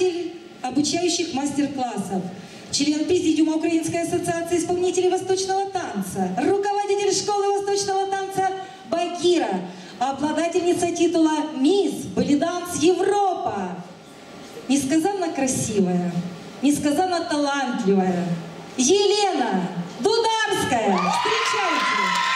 преподаватель обучающих мастер-классов, член Президиума Украинской ассоциации исполнителей восточного танца, руководитель школы восточного танца Багира, обладательница титула «Мисс Белиданс Европа». Несказанно красивая, несказанно талантливая Елена Дударская. Встречайте!